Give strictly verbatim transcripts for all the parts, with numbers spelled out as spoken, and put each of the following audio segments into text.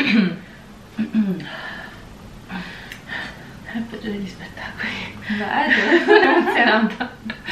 È peggio degli spettacoli. Beh, sono emozionata.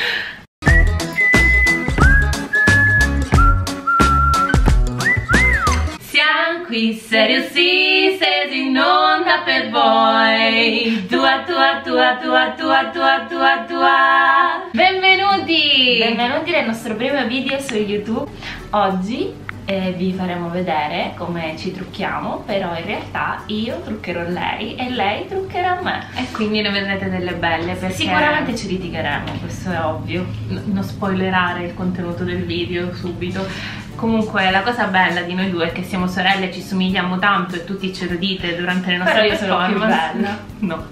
Siamo qui, serio sì, siete in onda per voi. Tua, tua, tua, tua, tua, tua, tua, tua. Benvenuti! Benvenuti nel nostro primo video su YouTube. Oggi eh, vi faremo vedere come ci trucchiamo, però in realtà io truccherò lei e lei truccherà me. E quindi ne vedrete delle belle, perché sicuramente ci litigheremo, questo è ovvio. Non spoilerare il contenuto del video subito. Comunque la cosa bella di noi due è che siamo sorelle, ci somigliamo tanto e tutti ce lo dite durante le nostre però io sono più bella. No.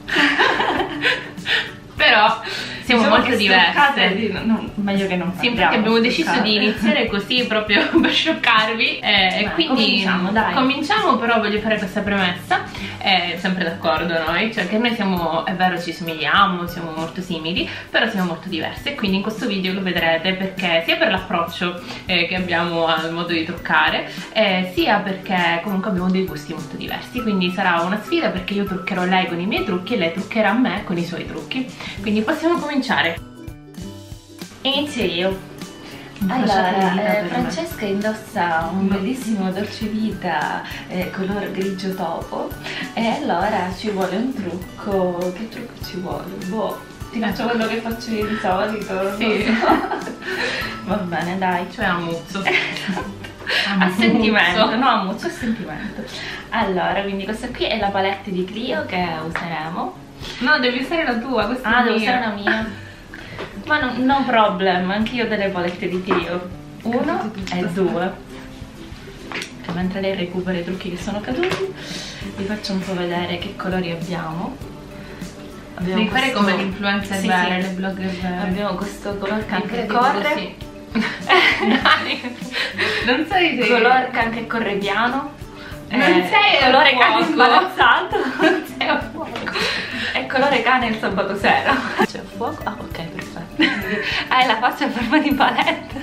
Però siamo diciamo molto diverse. Di, no, meglio che non sì, perché abbiamo deciso di iniziare così proprio per scioccarvi. eh, E Beh, quindi cominciamo, dai. Cominciamo, però voglio fare questa premessa. eh, Sempre d'accordo noi, cioè che noi siamo, è vero, ci somigliamo, siamo molto simili, però siamo molto diverse. E quindi in questo video lo vedrete, perché sia per l'approccio eh, che abbiamo al modo di truccare, eh, sia perché comunque abbiamo dei gusti molto diversi. Quindi sarà una sfida, perché io truccherò lei con i miei trucchi e lei truccherà me con i suoi trucchi. Quindi possiamo cominciare. Inizio io. Allora, eh, Francesca indossa un bellissimo dolce vita eh, color grigio topo, e allora ci vuole un trucco. Che trucco ci vuole? Boh, ti faccio quello che faccio io di solito. Sì. Va bene, dai. Cioè a muzzo. A sentimento, no, a muzzo, a sentimento. Allora, quindi questa qui è la palette di Clio che useremo. No, devi usare la tua, questa ah, è devo mia. usare la mia. Ma no, no problem, anch'io ho delle palette di Clio. Uno e due. E mentre lei recupera i trucchi che sono caduti, vi faccio un po' vedere che colori abbiamo. Abbiamo devi questo... fare come l'influencer sì, vere, sì. le blogger vere. Abbiamo questo color can che Incredibile, corre. sì. Dai, non sai se... Color can che corre piano. Non eh, sei a colore fuoco. cane imbarazzato. Non sei a fuoco. È colore cane il sabato sera. C'è a fuoco? Ah, ok, perfetto. Hai la faccia a forma di palette.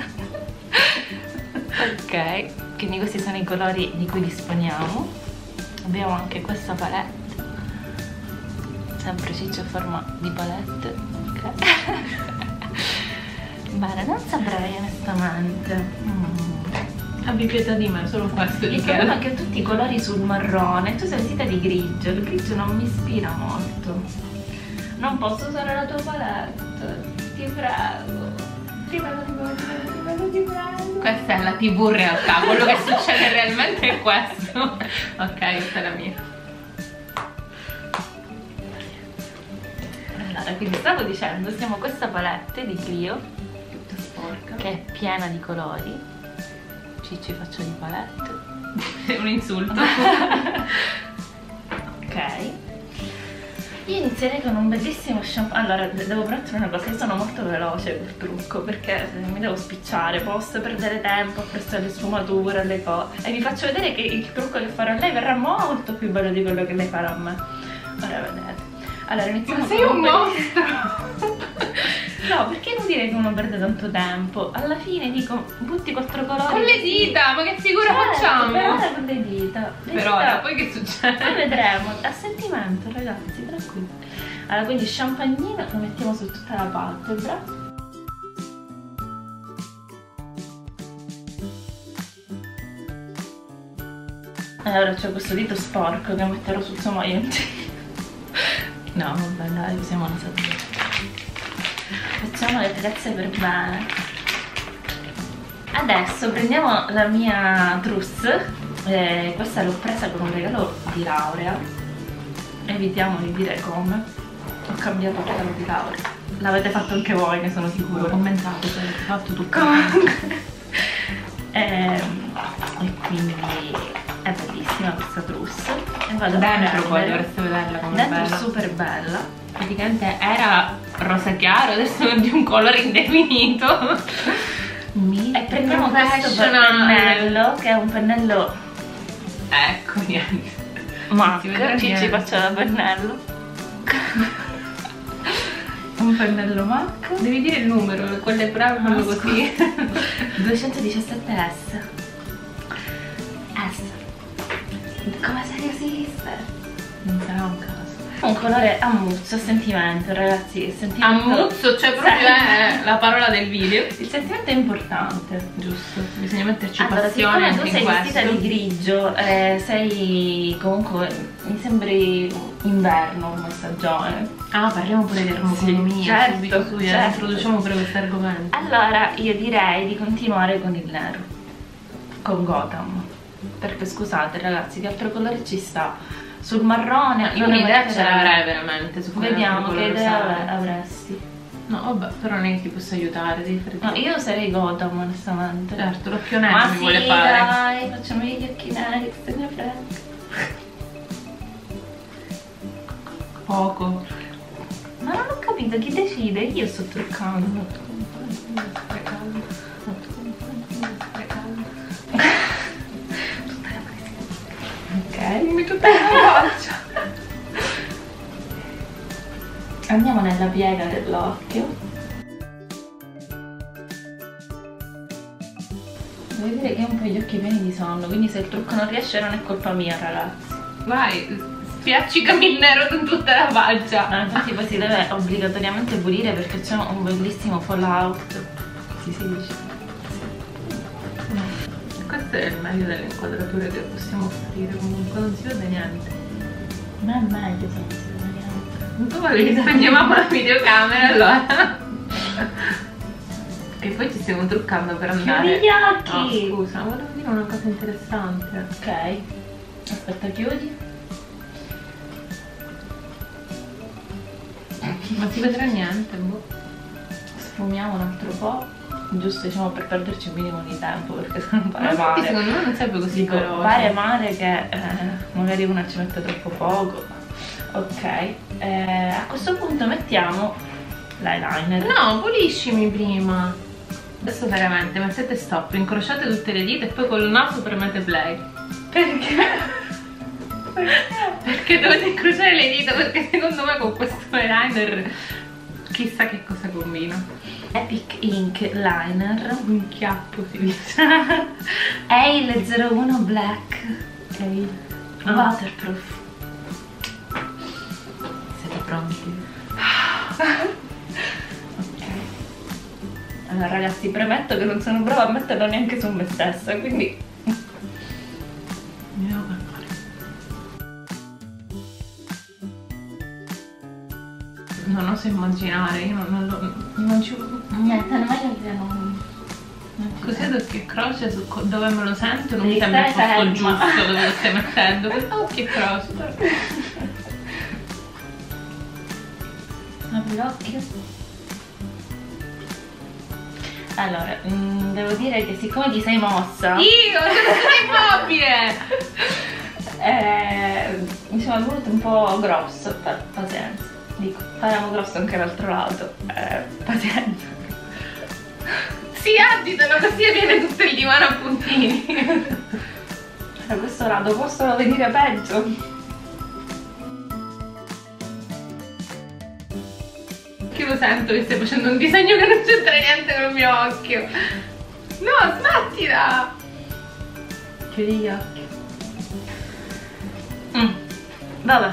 Ok, quindi questi sono i colori di cui disponiamo. Abbiamo anche questa palette, sempre ciccio a forma di palette. Ok. Bene, non saprei onestamente. Mm. Abbi pietà di me, solo questo Il di problema è che. che ho tutti i colori sul marrone. Tu sei vestita di grigio, il grigio non mi ispira molto. Non posso usare la tua palette, ti prego. Ti prego, ti prego, ti prego, ti prego, ti prego. Questa è la tivù in realtà, quello che succede realmente è questo. Ok, questa è la mia. Allora, quindi stavo dicendo, usiamo questa palette di Clio, Tutta sporca. che è piena di colori. Cicci faccio di palette. È un insulto. Ok. Io inizierei con un bellissimo shampoo. Allora, devo premettere una cosa, io sono molto veloce col trucco, perché mi devo spicciare, posso perdere tempo a prestare le sfumature, le cose. E vi faccio vedere che il trucco che farò a lei verrà molto più bello di quello che lei farà a me. Ora vedete. Allora, iniziamo. Ma sei con un mostro! No, perché non dire che uno perde tanto tempo? Alla fine dico, butti quattro colori. Con le dita, ma che figura Certo, facciamo? per ora con le dita. Le Per dita- ora, poi che succede? Poi vedremo, a sentimento ragazzi, tranquilli. Allora, quindi champagnino lo mettiamo su tutta la palpebra. Allora c'è questo dito sporco che metterò sul suo maglioncino. No, vabbè, dai, usiamo una satina. Facciamo le trezze per bene. Adesso prendiamo la mia trousse. Eh, questa l'ho presa con un regalo di laurea. Evitiamo di dire come. Ho cambiato il regalo di laurea. L'avete fatto anche voi, ne sono sicuro. Commentate se l'avete fatto tu. e, e quindi è bellissima questa trousse. E vado Dentro a poi dovreste vederla come dentro bella. è super bella. Praticamente era rosa chiaro, adesso è di un colore indefinito. E prendiamo questo Professional. pennello, che è un pennello Ecco, niente. Mac, Si vedrà ci, ci niente. faccio da pennello. Un pennello Mac. Devi dire il numero, quelle brave fanno così. duecentodiciassette S. S. Come se esiste? Non sarà un caso. Un colore ammuzzo, sentimento, ragazzi. Il sentimento... Ammuzzo, cioè proprio Sì. è la parola del video. Il sentimento è importante. Giusto, bisogna metterci Allora, passione siccome tu anche sei in vestita questo. di grigio, eh, sei comunque, mi sembri inverno come stagione. Ah, parliamo pure di termoeconomia, Sì, certo, subito, subito, certo. introduciamo pure questo argomento. Allora io direi di continuare con il nero, con Gotham, perché scusate ragazzi, che altro colore ci sta? Sul marrone Io non ne un'idea metterei. ce l'avrei veramente su quale Vediamo altro che colore idea usare. avre- avresti. No, vabbè, però non è che ti posso aiutare, devi fare No, tu. io sarei Gotham onestamente. Certo, l'occhio nero Ma mi sì, vuole fare. dai, facciamo gli occhi neri, che se ne frega. Poco. Ma non ho capito chi decide, io sto truccando. Ok. Mi tutta la faccia. Andiamo nella piega dell'occhio. Devo dire che ho un po' gli occhi pieni di sonno, quindi se il trucco non riesce non è colpa mia, ragazzi. Vai, spiaccicami il nero con tutta la faccia. No, infatti poi si deve obbligatoriamente pulire perché c'è un bellissimo fallout. Si si dice. Questo è il meglio delle inquadrature che possiamo offrire, comunque non si vede niente. Ma è meglio se non si vede niente. Tu volevi che spegnevamo la videocamera allora. E poi ci stiamo truccando per andare. Chiudi gli occhi! No, scusa, volevo dire una cosa interessante. Ok. Aspetta, chiudi. Ma si vedrà niente, boh. Sfumiamo un altro po'. Giusto, diciamo, per perderci un minimo di tempo, perché se non Ma pare infatti male. secondo me non serve così Dico, veloce. pare male che eh, magari una ci mette troppo poco. Ok. Eh, a questo punto mettiamo l'eyeliner. No, puliscimi prima. Adesso veramente mettete stop, incrociate tutte le dita e poi col naso premete play. Perché? Perché dovete incrociare le dita, perché secondo me con questo eyeliner chissà che cosa combina. Epic Ink Liner. Un chiappo si dice. È il zero uno Black. Ok. Ah. Waterproof. Siete pronti? Ok. Allora ragazzi, premetto che non sono brava a metterlo neanche su me stessa, quindi Andiamo per fare. Non oso immaginare, io non, non, lo, non ci... niente, non meglio che non... Così ad occhio e croce su co- dove me lo sento non Devi mi sembra il stare posto ferma. giusto dove lo stai mettendo. Questo occhio e croce. Apri l'occhio. Allora, mm, devo dire che siccome ti sei mossa, Io, sono immobile! eh, diciamo è venuto un po' grosso, pa- pazienza. Dico, faremo grosso anche l'altro lato, eh, pazienza. Si agitano così e viene tutto il divano a puntini. Da questo lato possono venire peggio. Che lo sento che stai facendo un disegno che non c'entra niente con il mio occhio. No, smettila! Chiudi gli occhi. Mm. Vabbè,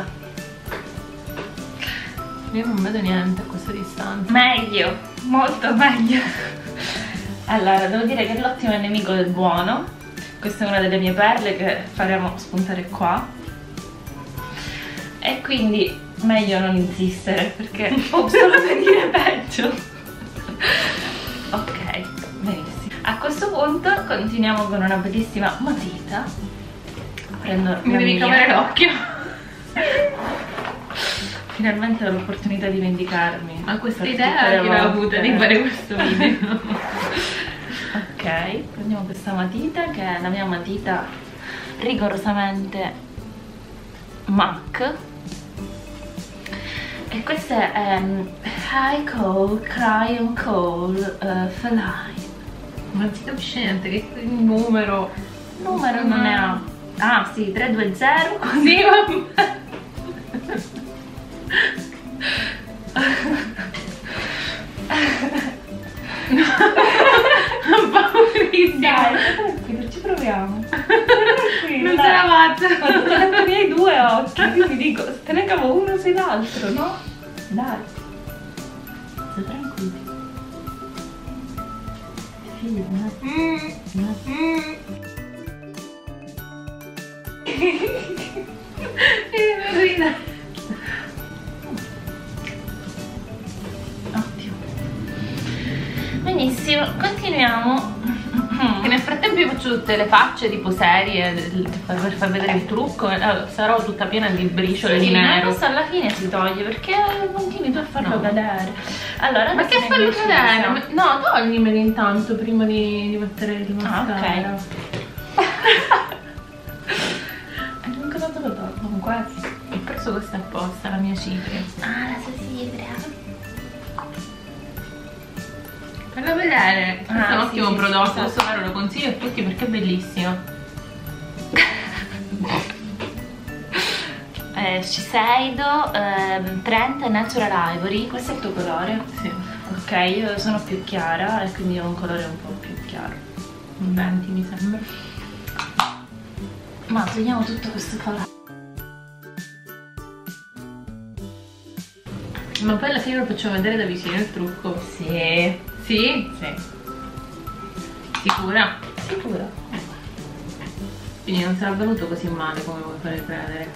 Io non vedo niente a questa distanza. meglio, molto meglio. Allora, devo dire che l'ottimo è nemico del buono. Questa è una delle mie perle che faremo spuntare qua. E quindi meglio non insistere perché possono venire peggio. Ok, benissimo. A questo punto continuiamo con una bellissima matita. Prendo Mi la devi mia. camere l'occhio. Finalmente ho l'opportunità di vendicarmi. Ma questa per idea tutte le chi l'ha volte. avuta di fare questo video? Ok, prendiamo questa matita che è la mia matita rigorosamente MAC. E questa è um, High Coal Crayon Coal uh, Feline. Non si capisce niente, che il numero. Numero non ne ha. Ah sì, tre due zero. Così vabbè. Non paurissimo. Dai, tranquillo, ci proviamo. Non non sarà pazzo. Ho detto che hai due occhi, quindi dico, se te ne cavo uno sei l'altro, no? Dai. Stai tranquillo. Figli, no? Mm. Mm. Ottimo. Benissimo, continuiamo. Che nel frattempo io faccio tutte le facce tipo serie per far vedere il trucco. Allora, sarò tutta piena di briciole Sì, di nero. questo alla fine si toglie perché continui tu a farlo No. cadere. Allora, Ma che farlo cadere? No, toglimeli intanto prima di, di mettere il mascara. Ah, ok. Non cosa te lo tolgo con questo? Ho preso questa apposta, la mia cipria. Ah, la sua cipria. Fallo vedere. Questo Ah, è un sì, ottimo sì, prodotto, sì, questo vero lo consiglio a tutti perché è bellissimo. eh, Shiseido ehm, trenta Natural Ivory. Questo è il tuo colore? Sì. Ok, io sono più chiara e quindi ho un colore un po' più chiaro. Un venti mi sembra. Ma togliamo tutto questo colore. Ma poi alla fine lo facciamo vedere da vicino il trucco. Sì. Sì? Sì. Sicura? Sicuro. Quindi non sarà venuto così male come vuoi fare credere.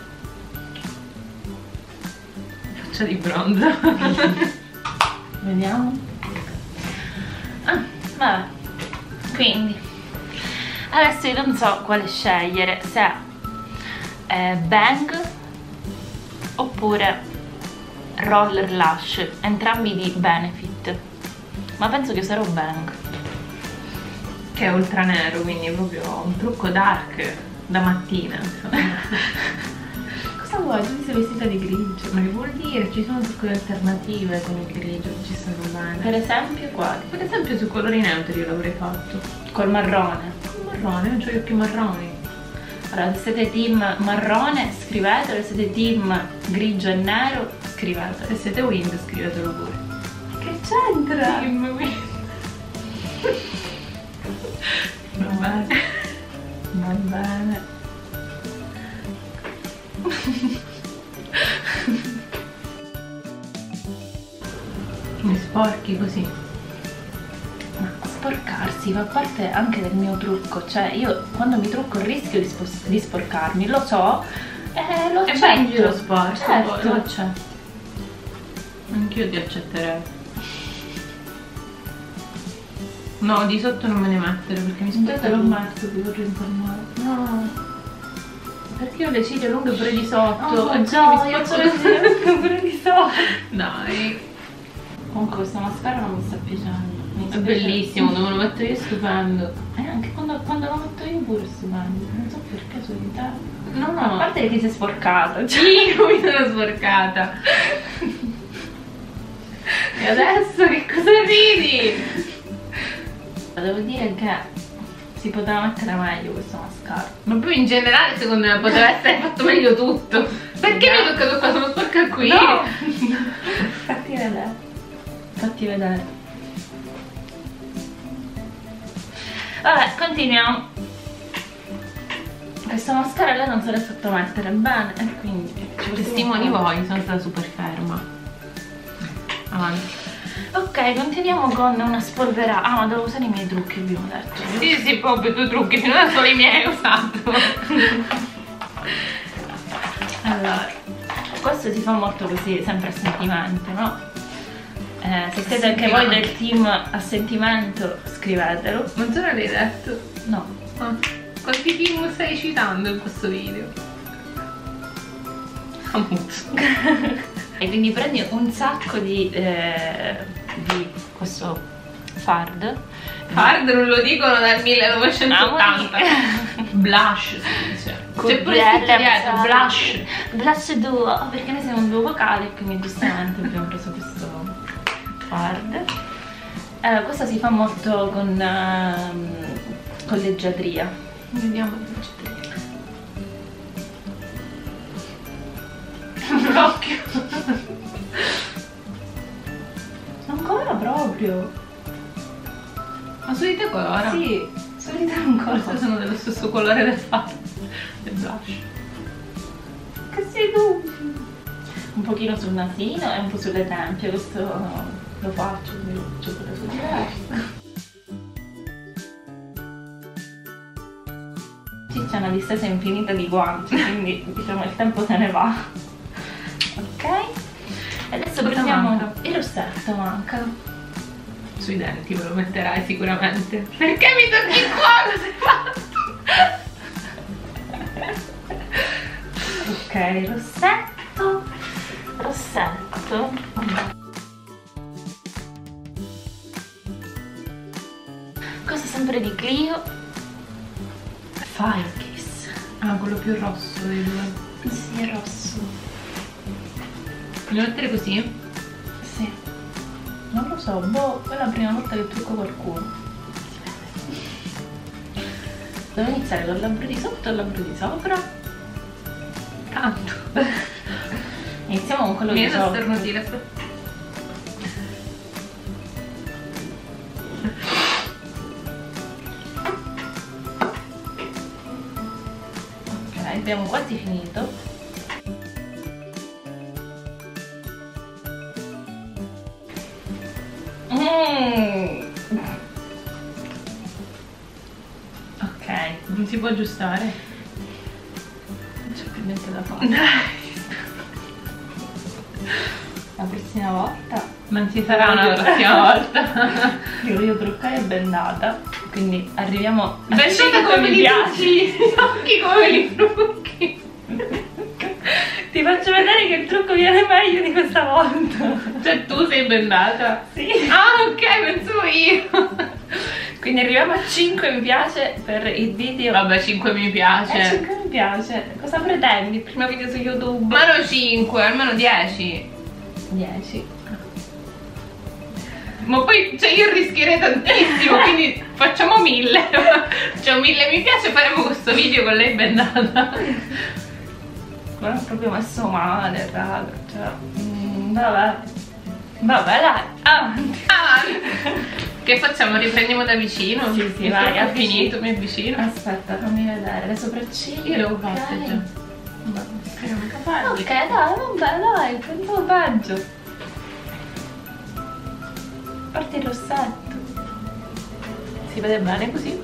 Faccia di bronzo. Vediamo. Ah, vabbè. Quindi adesso io non so quale scegliere, se è Bang oppure Roller Lash, entrambi di Benefit, ma penso che userò Bang. Che è ultra nero, quindi è proprio un trucco dark da mattina, insomma. Cosa vuoi? Tu ti sei vestita di grigio. Ma che vuol dire? Ci sono trucchi alternative con il grigio che ci stanno bene. Per esempio quali? Per esempio su colori neutri io l'avrei fatto. Col marrone. Con marrone, non c'ho gli occhi marroni. Allora, se siete team marrone scrivetelo, se siete team grigio e nero scrivetelo. Se siete Wind scrivetelo pure. Che c'entra? Team Wind. Va bene. Va bene. Mi sporchi così. Ma sporcarsi fa parte anche del mio trucco, cioè io quando mi trucco rischio di, spos- di sporcarmi, lo so e lo E accetto. vai in giro sporco, Certo. lo accetto. Anch'io ti accetterei. No, di sotto non me ne mettere perché mi Già sporca te l'ho tutto. messo, ti vorrei informare. No, perché io ho le ciglia lunghe pure di sotto. Oh, e già, quindi mi io sporco ho le ciglia lunghe pure di sotto. Dai, Comunque questa mascara non mi sta piacendo. Mi è sta bellissimo, dove lo metto io è stupendo. piacendo. Eh, anche quando, quando lo metto io pure è stupendo. Non so perché su di te. No, A no, parte che ti sei sporcata. Cioè. io mi sono sporcata. E adesso che cosa ridi? Devo dire che si poteva mettere meglio questa mascara. Ma poi in generale secondo me poteva essere fatto meglio tutto. Perché mi è toccato qua? Sono sporca qui. No! Fatti vedere. Fatti vedere. Vabbè, continuiamo. Questa mascara lei non se l'è fatto mettere bene e quindi Testimoni voi, sono stata super ferma. Avanti. Ok, continuiamo con una spolverata. Ah, ma devo usare i miei trucchi, abbiamo detto. Sì, sì, proprio tu trucchi, non solo i miei hai usato. Allora, questo si fa molto così, sempre a sentimento, no? Eh, se siete anche voi del team a sentimento, scrivetelo. Non te l'hai detto? No. Ah, quanti film stai citando in questo video? Famoso. E quindi prendi un sacco di, eh, di questo fard. Fard non lo dicono dal millenovecentottanta. Ah, Blush si dice. Con C'è pure belle scritto dietro, abbastanza. blush. Blush duo, perché noi siamo un duo vocale e quindi giustamente abbiamo preso questo fard. Allora, questo si fa molto con, ehm, con leggiadria. Vediamo il leggiadria. L'occhio. Ancora proprio. Ma su di te colora? Sì, su di te ancora. Forse sono dello stesso colore del fatto. blush. Che sei tu? Un pochino sul nasino e un po' sulle tempie, questo lo faccio, quindi lo faccio pure sul resto. C'è una distesa infinita di guanti, quindi diciamo il tempo se ne va. Ok? E adesso cosa prendiamo manca? il rossetto, manca. Sui denti me lo metterai sicuramente. Perché mi tocchi qua? Cosa hai fatto? Ok, rossetto. Rossetto. Cosa sempre di Clio? Fire Kiss. Ah, quello più rosso dei due. Sì, è rosso. Voglio mettere così? Sì. Non lo so, boh, è la prima volta che trucco qualcuno. Devo iniziare col labbro di sotto e il labbro di sopra. Tanto. Iniziamo con quello Mi di viene da sopra. sternutire, aspetta. Ok, abbiamo quasi finito. Mm. Ok, Non si può aggiustare? non c'è più niente da fare. Dai. La prossima volta Non ci sarà una prossima volta. io voglio truccare bendata, quindi arriviamo a Bendata cinque come mi li piace. trucchi, gli occhi come li trucchi. Ti faccio vedere che il trucco viene meglio di questa volta. Cioè tu sei bendata? Sì. Ah, ok, pensavo io. Quindi arriviamo a cinque mi piace per il video. Vabbè, cinque mi Eh, piace. cinque mi piace. Cosa pretendi? Il primo video su YouTube? Ma no, cinque, almeno dieci. dieci. Ma poi, cioè, io rischierei tantissimo, quindi facciamo mille. Cioè, mille mi piace, faremo questo video con lei bendata. Non ho proprio messo male, raga. Cioè, mm, vabbè. Vabbè, dai, avanti. Avanti. Che facciamo? Riprendiamo da vicino? Sì, sì, Il vai, trucco è avvicini. finito, mi avvicino. Aspetta, fammi vedere le sopracciglia. Io l'avevo ok. fatte già. Vabbè, speriamo capelli. Ok, dai, vabbè, dai, pensavo peggio. Parti il rossetto. Si vede bene così?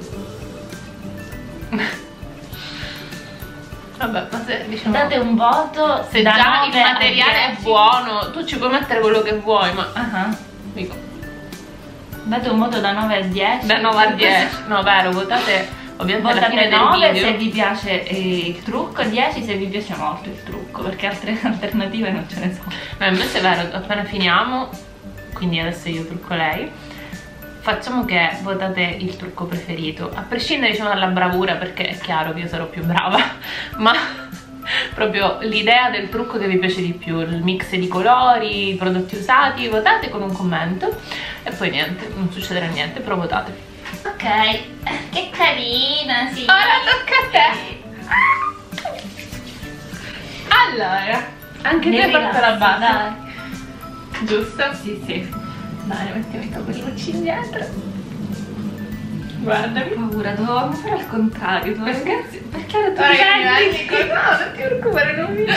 Vabbè, ma se diciamo... Date un voto se da già il nove a materiale è dieci. buono, tu ci puoi mettere quello che vuoi, ma... Ah, Dico, date un voto da nove a dieci. da nove a dieci. No, vero, votate ovviamente alla fine Votate del nove video. se vi piace eh, il trucco, dieci se vi piace molto il trucco, perché altre alternative non ce ne sono. Ma invece è vero, appena finiamo, quindi adesso io trucco lei, facciamo che votate il trucco preferito, a prescindere diciamo dalla bravura, perché è chiaro che io sarò più brava, ma proprio l'idea del trucco che vi piace di più, il mix di colori, i prodotti usati, votate con un commento e poi niente, non succederà niente, però votate. Ok, che carina, sì. Ora tocca a te. Allora, anche Ne te porta la base, dai. giusto? Sì, sì. Dai, mettiamo i capellucci indietro. Guardami. Paura, dovevamo fare al contrario. dovevamo- Perché? Perché ora tu Ora che mi prendi. vendico, no, non ti preoccupare, non mi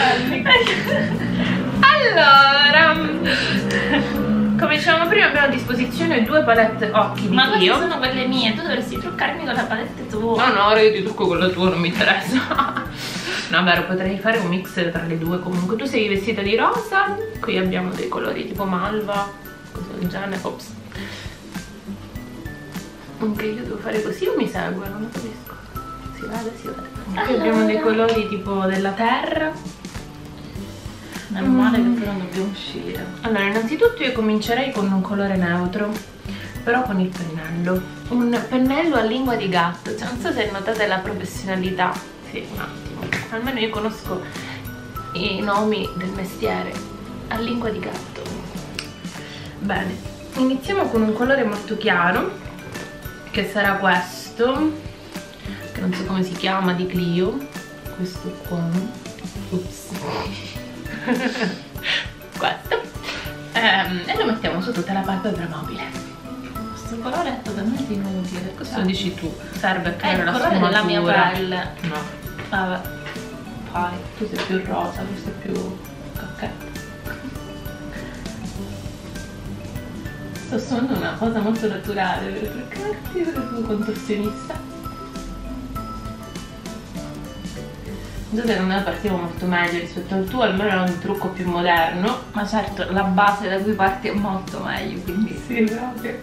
vendico. Allora, come dicevamo prima, abbiamo a disposizione due palette occhi di Ma queste Clio. sono quelle mie, tu dovresti truccarmi con la palette tua. No, no, ora io ti trucco con la tua, non mi interessa. No, vero, potrei fare un mix tra le due comunque. Tu sei vestita di rosa, qui abbiamo dei colori tipo malva, cose del genere. Ops. Anche io devo fare così o mi segue? Non lo capisco. Si vede, si vede. Qui Allora. abbiamo dei colori tipo della terra. Meno male che però dobbiamo uscire. Allora, innanzitutto io comincerei con un colore neutro, però con il pennello. Un pennello a lingua di gatto, cioè non so se notate la professionalità. Sì, un attimo. Almeno io conosco i nomi del mestiere. A lingua di gatto. Bene, iniziamo con un colore molto chiaro, che sarà questo, che non so come si chiama, di Clio. Questo qua. Ups. Questo. Ehm, e lo mettiamo su tutta la palpebra mobile. Questo colore è totalmente inutile. Cosa dici tu? Serve a È creare il la colore della mia sfumatura. pelle. No. Vabbè. fai? Tu sei più rosa, questo è più cacchetto. Sto suonando una cosa molto naturale per truccarti, per il contorsionista. Già secondo me partivo molto meglio rispetto al tuo, almeno era un trucco più moderno. Ma certo, la base da cui parti è molto meglio, quindi sì, proprio.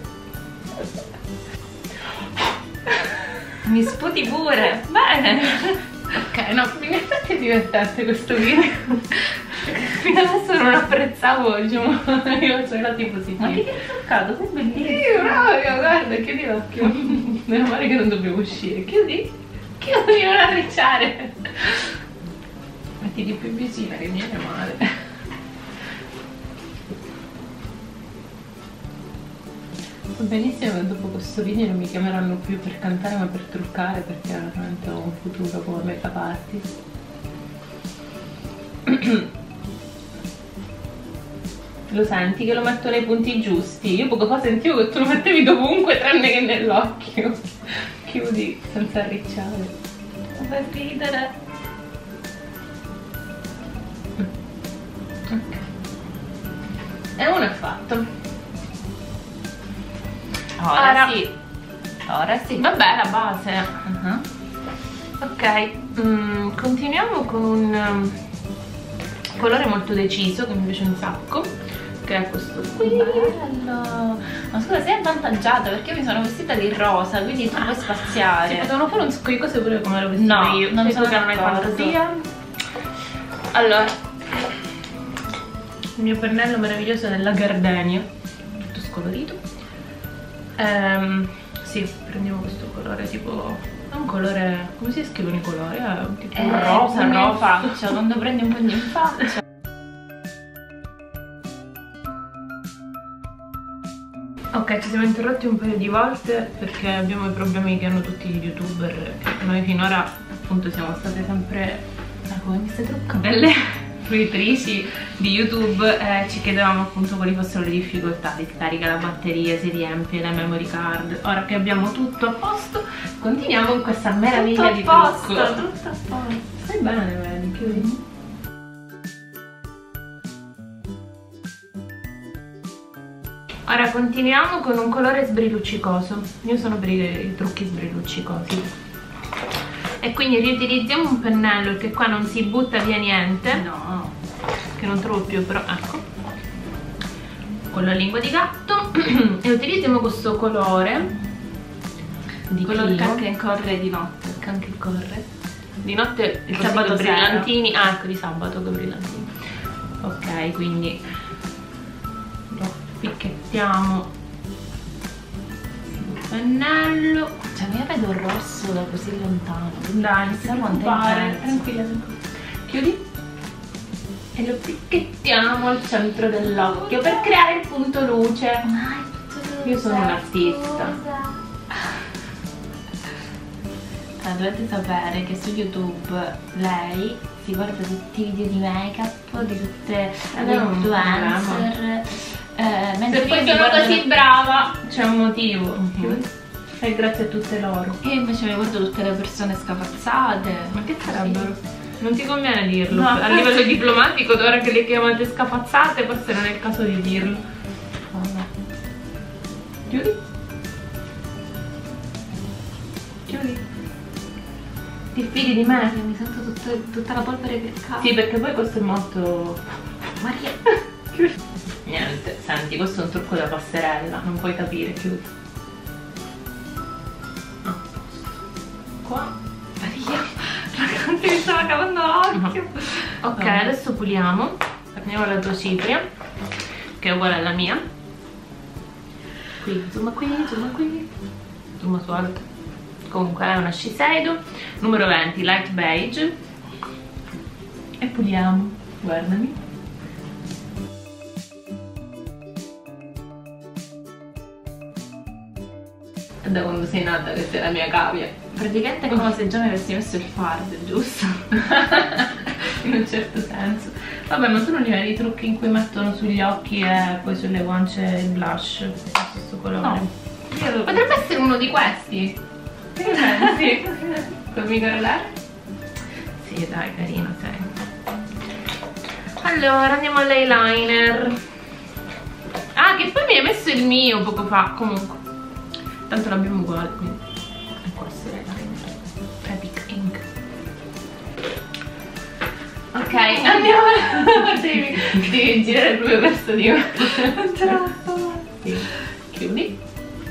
Mi sputi pure, bene. Ok, no, in effetti è divertente questo video. Fino adesso non apprezzavo, diciamo, io sono stati positivi. Ma che ti ha toccato? Sei bellissimo. Sì, proprio, guarda, chiudi l'occhio. Meno male che non dobbiamo uscire. Chiudi, chiudi, non arricciare. Mettiti più vicina che mi viene male. So benissimo che dopo questo video non mi chiameranno più per cantare ma per truccare, perché veramente ho un futuro come make-up artist. Lo senti che lo metto nei punti giusti? Io poco fa sentivo che tu lo mettevi dovunque tranne che nell'occhio. Chiudi senza arricciare. Non fai ridere. Ok. E uno è fatto. Ora, Ora sì. Ora sì. Vabbè, la base. Uh-huh. Ok, mm, continuiamo con un um, colore molto deciso che mi piace un sacco, che è questo qui. Bello. Ma scusa, sei avvantaggiata perché io mi sono vestita di rosa, quindi tu puoi Si spaziare. potevano fare un sacco di cose pure come l'ho vestita No, io. non Sei sono tu che non hai d'accordo. fantasia. Allora, il mio pennello meraviglioso è della Gardenia, tutto scolorito. Ehm, sì, prendiamo questo colore tipo, è un colore, come si scrivono i colori? È un tipo Eh, rosa, pugno in rosa. faccia, quando prendi un pugno in faccia. Ok, ci siamo interrotti un paio di volte perché abbiamo i problemi che hanno tutti gli youtuber, che noi finora appunto siamo state sempre, ah, come mi stai truccando, delle fruitrici di YouTube e ci chiedevamo appunto quali fossero le difficoltà. Si scarica la batteria, si riempie la memory card. Ora che abbiamo tutto a posto, continuiamo in questa meraviglia di Tutto a posto, trucco. tutto a posto. Stai bene, vedi, chiudi. Ora continuiamo con un colore sbriluccicoso. Io sono per i, i trucchi sbriluccicosi. E quindi riutilizziamo un pennello che qua non si butta via niente. No. Che non trovo più, però ecco. Con la lingua di gatto. E utilizziamo questo colore. Di Quello che Clio. anche corre di notte. Che anche corre. Di notte il Sabato sabato sera. brillantini. Ah, ecco, di sabato che brillantini. Ok, quindi lo picchettiamo il pennello. Cioè mi vedo rosso da così lontano. Dai, non Siamo ti preoccupare, contenti. tranquilla. Chiudi e lo picchettiamo al centro dell'occhio per creare il punto luce. Io sono un artista. Allora, dovete sapere che su YouTube lei si guarda tutti i video di make-up di tutte le non è un influencer. Eh, mentre Se poi io mi sono guardo così le- brava c'è un motivo. Mhm. E grazie a tutte loro. Io invece mi guardo tutte le persone scafazzate. Ma che Sì. sarebbero? Non ti conviene dirlo. No. A livello diplomatico, ora che le chiamate scafazzate, forse non è il caso di dirlo. Vabbè. Chiudi. Chiudi. Ti fidi di me? Mi sento tutta, tutta la polvere che cade. Sì, perché poi questo è molto... Maria. Niente, senti, questo è un trucco da passerella, non puoi capire, chiudi. Ah, qua. Maria. Ragazzi, mi stava cavando l'occhio. Ok, Vabbè. adesso puliamo. Prendiamo la tua cipria, che è uguale alla mia. Qui, zoom qui, zoom qui. Zoom su alto. Comunque è una Shiseido numero venti, light beige. E puliamo. Guardami. È da quando sei nata che sei la mia cavia. Praticamente è come se già mi avessi messo il fard, giusto? In un certo senso. Vabbè, ma tu non li vedi i trucchi in cui mettono sugli occhi e poi sulle guance il blush? Questo stesso colore. No. Io lo... Potrebbe essere uno di questi. Che ne pensi? Fammi guardare. Sì, Sì, dai, carino, sei. Allora, andiamo all'eyeliner. Ah, che poi mi hai messo il mio poco fa. Comunque, tanto l'abbiamo uguale, quindi è questo l'eyeliner Epic Ink. Ok, andiamo. devi, devi girare proprio verso di me. Non ce la faccio. Sì. Chiudi.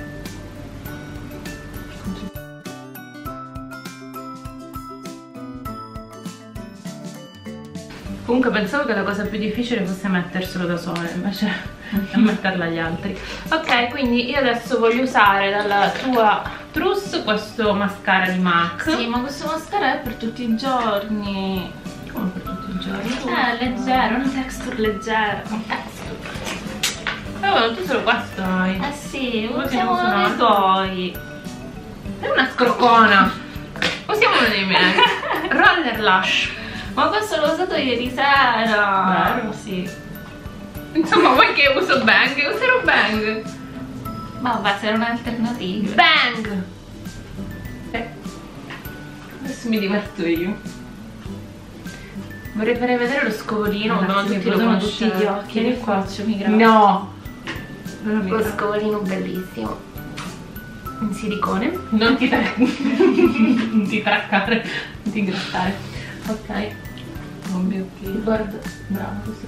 Comunque pensavo che la cosa più difficile fosse metterselo da sola, invece è metterla agli altri. Ok, quindi io adesso voglio usare dalla tua Truss questo mascara di MAC. Sì, ma questo mascara è per tutti i giorni. Come per tutti i giorni? Eh, leggero, una texture leggera. Un texture. Eh, oh, tu solo questo hai. Eh sì, Come usiamo uso uno dei tuoi. È una scrocona. Usiamo uno dei miei. Roller Lash. Ma questo l'ho usato ieri sera. Vero? Sì. Insomma, vuoi che uso Bang? Userò Bang. Ma vabbè, se era un'alternativa. Bang! Eh. Adesso mi diverto io. Vorrei fare vedere lo scovolino, ma tutti lo sono tutti gli occhi. Vieni Che qua. faccio, mi gravo. No! Lo scovolino bellissimo. In silicone. Non ti, tra... non ti traccare, non ti grattare. Ok. Oh mio Dio. Guarda, bravo così.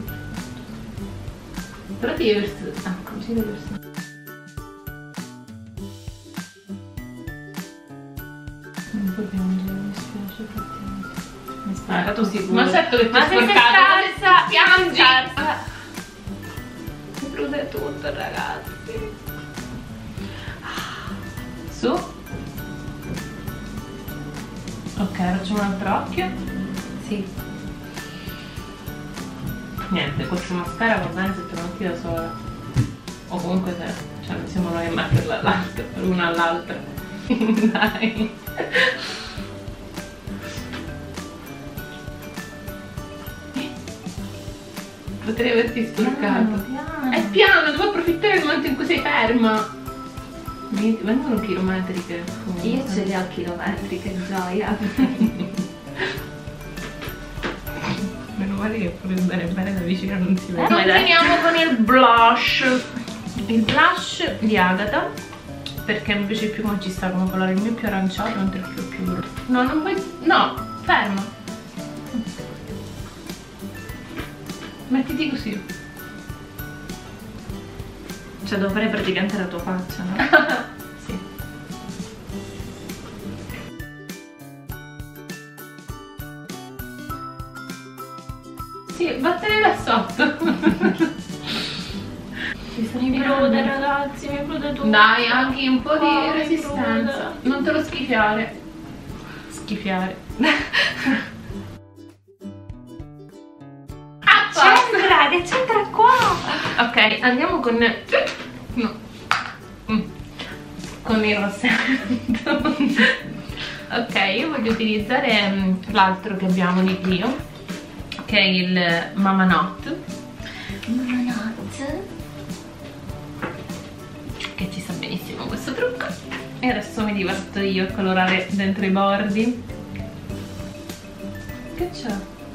Però ti devi versare. Ah, così devi versare. Non puoi piangere, mi spiace effettivamente. Mi spiace. Ah, tu sicuro. Ma certo che ti ho Ma se sei sporcato. scarsa, Piangi. scarsa. Mi prude tutto, ragazzi. Su. Ok, facciamo un altro occhio. Sì. Niente, questo mascara va bene se te lo metti da sola. O comunque se, cioè non siamo noi a metterla all'altra, l'una all'altra. Dai. Potrei averti sporcato. Piano. È piano, devo approfittare del momento in cui sei ferma. Vengono chilometriche. Io ce li ho chilometri, che gioia. Meno male che proprio bene bene da vicino non si vede. Eh, Continuiamo con il blush. Il blush di Agatha, perché mi piace più come ci sta come colore, il mio è più aranciato mentre il tuo è più blu. No, non vuoi. No, ferma. Mettiti così. Cioè dovrei praticamente la tua faccia, no? Sì. Sì, vattene da sotto. Mi prude, ragazzi, mi prude tutto. Dai, anche un po' di Oh, resistenza. Non te lo schifiare. Schifiare. C'entra, che c'entra qua? Ok, andiamo con... No. Mm. Con il rossetto. Ok, io voglio utilizzare um, l'altro che abbiamo di Clio, che è il Mama Not. Mama Not. Che ci sta benissimo questo trucco. E adesso mi diverto io a colorare dentro i bordi. Che c'è?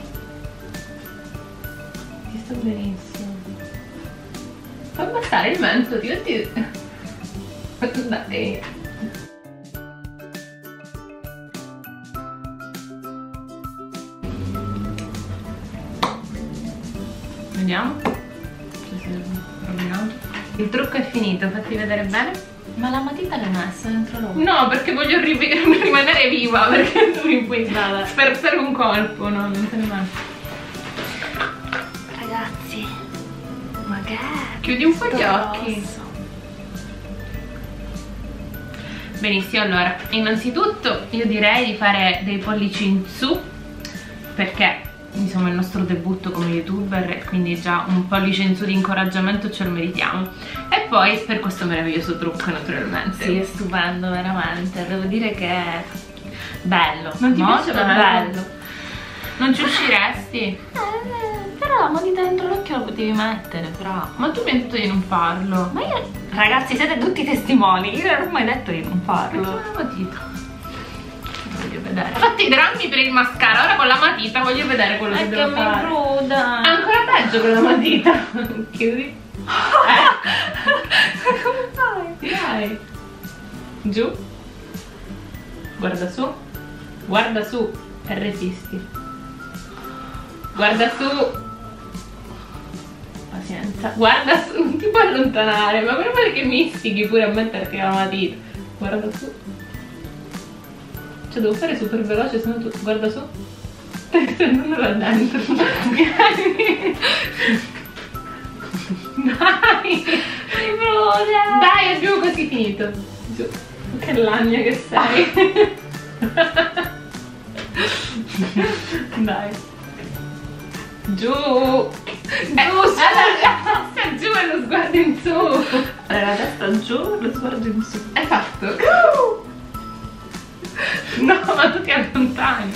Ti sta benissimo. Fai abbassare il mento, ti metti... Dai. Vediamo se si è rovinato. Il trucco è finito, fatti vedere bene. Ma la matita l'hai messa dentro l'occhio? No, perché voglio rimanere viva, perché tu mi puoi Vabbè. sperzare un colpo, no, non te ne metto. Ragazzi, ma che è? Chiudi un po' gli occhi. Rosso. Benissimo, allora, innanzitutto io direi di fare dei pollici in su, perché insomma è il nostro debutto come youtuber e quindi già un pollice in su di incoraggiamento ce lo meritiamo. E poi per questo meraviglioso trucco, naturalmente. Sì, è stupendo, veramente. Devo dire che è bello. Non ti molto piace bello? Non ci usciresti? Eh, però la matita dentro l'occhio la potevi mettere, però. Ma tu mi hai detto di non farlo. Ma io, ragazzi, siete tutti testimoni. Io non ho mai detto di non farlo. Facciamo una matita. voglio vedere. Ho fatto i drammi per il mascara, ora con la matita voglio vedere quello che è devo che fare. mi bruda. È ancora peggio con la matita. Chiudi. Eh. Come fai? Dai. Giù. Guarda su. Guarda su e resisti. Guarda su. Pazienza. Guarda su. Non ti puoi allontanare. Ma per male che mi istighi pure a metterti la matita. Guarda su. Cioè devo fare super veloce, se no tu. Guarda su. Stai tenendo là dentro. Dai. Mi bruda. Dai, abbiamo quasi finito. Giù. Che lagna che sei. Dai. Giù. Giù, eh, allora, sta giù e lo sguardo in su. Allora, la testa giù, lo sguardo in su. Hai fatto. No, ma tu ti allontani.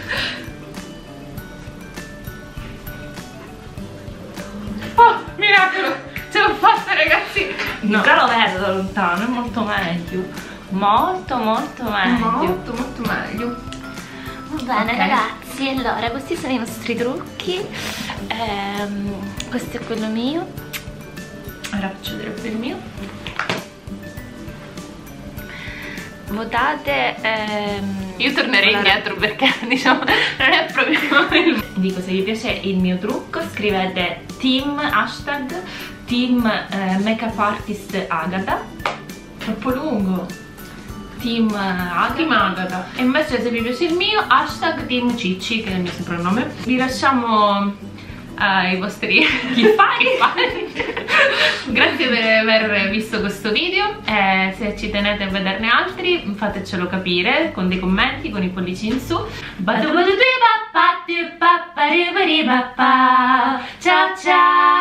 Oh, miracolo. Ce l'ho fatta, ragazzi. No. Già lo vedo da lontano, è molto meglio. Molto molto meglio. Molto molto meglio. Va bene, Ok. ragazzi, allora questi sono i nostri trucchi. Ehm, questo è quello mio. Ora faccio vedere pure il mio. Votate. ehm, Io tornerei allora, indietro perché diciamo non è proprio il... Dico, se vi piace il mio trucco scrivete team hashtag team eh, makeup artist Agata. troppo lungo. Team Agata. Team Agata. E invece se vi piace il mio, hashtag Team Cicci, che è il mio soprannome. Vi lasciamo ai vostri Chi fa? Chi fa? grazie per aver visto questo video, e se ci tenete a vederne altri fatecelo capire con dei commenti, con i pollici in su. Ciao ciao.